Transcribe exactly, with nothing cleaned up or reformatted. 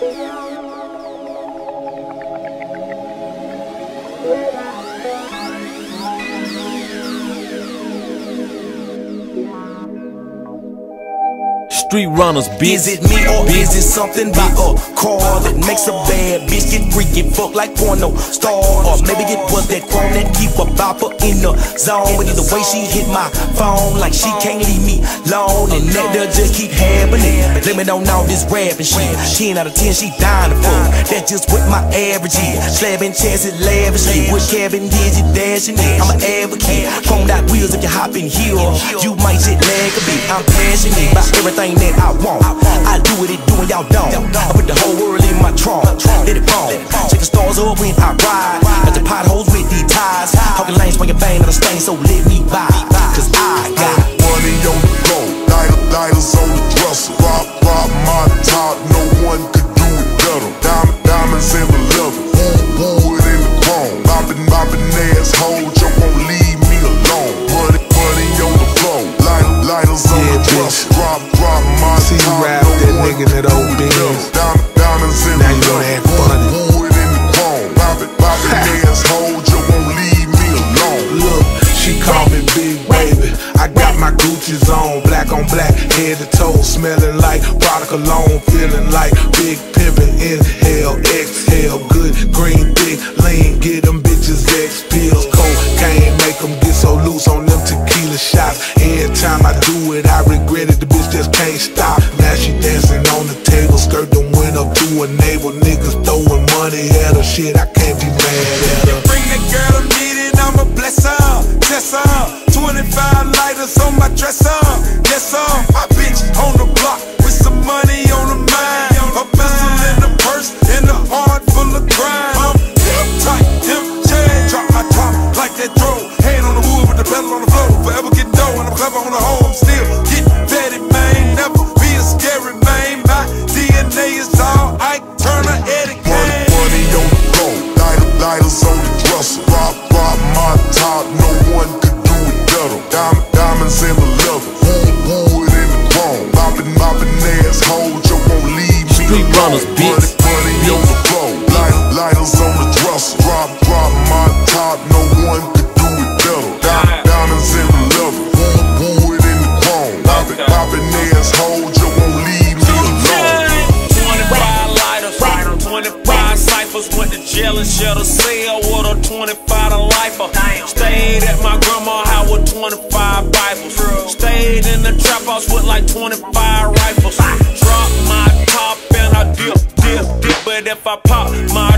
Street runners, bitch. Is it me or is it something by a car that makes a bad bitch get freaky, fuck like porno star? Or maybe it was that chrome that keep a bopper in the zone. But either way, she hit my phone like she can't leave me alone, and that does just keep happening. Blaming on all this rapping shit. Ten out of ten, she dying to fuck. That's just what my average is. Slapping chances lavishly with Kevin Digit dashing it. I'm an advocate. Phone out wheels if you hop in here. You might jet lag a bit. I'm passionate about everything that I want. I do what it do and y'all don't. I put the whole world in my trunk. Let it fall. Check the stars up when I ride. Got the potholes with these ties. Talking lanes, swinging bang on the stain, so let me buy. Cause I got money on the floor, lighter, lighters on the dresser. Rock, rock my top, no one could do it better. Diamond, diamonds in the leather, wood in the chrome. Mopping, mopping assholes, you won't leave me alone. Money, money on the floor, lighter, lighters on the dresser. Drop, drop my See you top, rap no that one nigga in that old Benz. Diamond, diamonds in Now the you know leather, that funny. wood in the chrome. Mopping, mopping assholes, you won't leave me alone. Look, she call me Big Baby. I got my Gucci's on, black on black, head to toe, smelling like product cologne, feeling like big pimpin'. Inhale, exhale, good green, thick, lean, get them bitches X pills, cocaine, make them get so loose on them tequila shots. Every time I do it, I regret it. The bitch just can't stop. Now she dancing on the table, skirt them went up to a navel. Niggas throwing money at her, shit, I can't be mad at her. Bring that girl to meet it, I'ma bless her, test her. Twenty-five lighters on my dresser, yes sir. My bitch on the block with some money on the mind. A pistol in the purse and a heart full of crime. I'm hip tight, hip chain, drop my top like that throw. Hand on the wood with the pedal on the floor. Forever get dough and I'm clever on the hoe. I'm still getting vetted, man. Never be a scary man. My D N A is all Ike Turner, Eddie Kane. Money on the floor, lighter, lighters on the dresser. Rock, rock my top, no one could do it better. Diamond, diamonds in the leather, wood in the chrome. Mopping, mopping assholes, you won't leave me Street alone. runners, bitch. Money, money on the floor, lighter, lighters on the dresser. Drop, drop my top, no one could do it better. Diamond, diamonds in the leather, wood in the chrome. Mopping, mopping assholes, you won't leave me alone. twenty-five lighters, twenty-five ciphers. Went to jail and shut a cell with a twenty-five to lifer. Stayed at my grandma's house with twenty-five rifles. Stayed in the trap house with like twenty-five rifles. Drop my top and I dip, dip, dip. But if I pop my